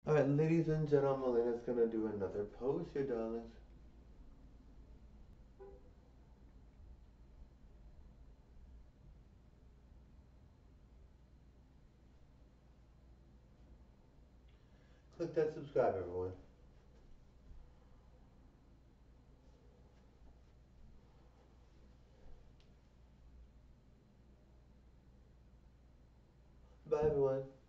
Alright, ladies and gentlemen, Elena's gonna do another pose here, darlings. Click that subscribe, everyone. Bye, everyone.